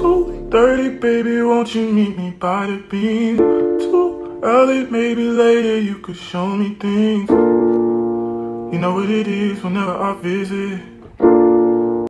2:30, baby, won't you meet me by the beam? Too early, maybe later, you could show me things. You know what it is whenever I visit.